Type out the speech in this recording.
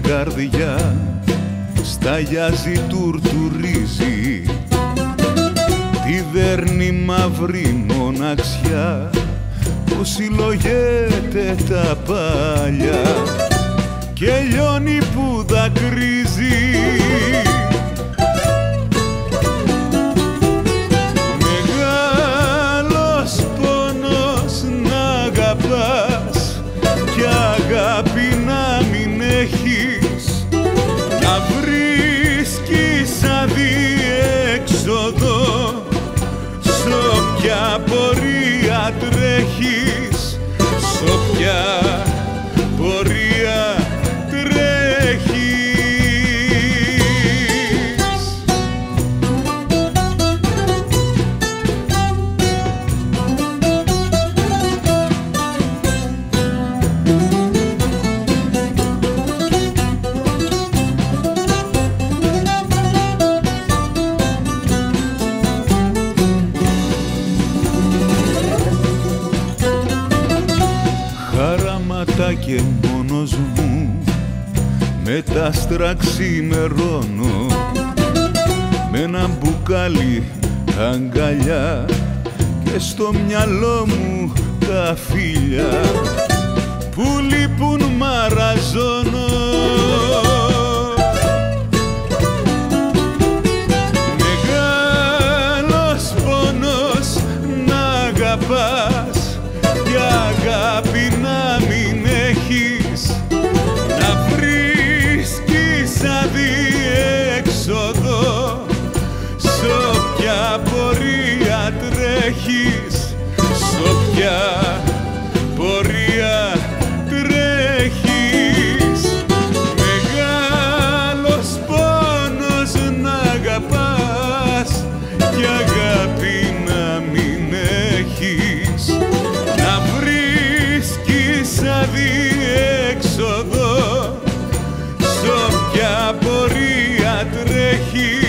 καρδιά σταγιάζει, τουρτουρίζει, τη δέρνει μαύρη μοναξιά που συλλογέται τα πάλια και λιώνει που δακρύζει. Μεγάλος πόνος να αγαπάς και αγάπη να μην έχεις, να βρίσκεις αδιέξοδο σ' όποια πορεία τρέχεις, σ' όποια πορεία τρέχεις. Χαράματα και μόνος μου με τα άστρα ξημερώνω, με ένα μπουκάλι αγκαλιά και στο μυαλό μου τα φίλια που λείπουν μαραζώνω. Μεγάλος πόνος να αγαπάς και αγάπη να μην έχεις, να βρίσκεις αδιέξοδο σ' όποια πορεία τρέχεις, σ' όποια πορεία τρέχεις. Μεγάλος πόνος να αγαπάς και αγάπη να μην έχεις, να βρίσκεις αδιέξοδο σ' όποια πορεία τρέχεις.